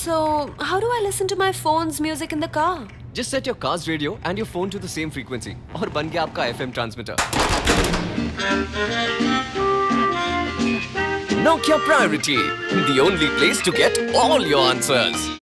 So, how do I listen to my phone's music in the car? Just set your car's radio and your phone to the same frequency. और बन गया आपका FM transmitter. Nokia Priority, the only place to get all your answers.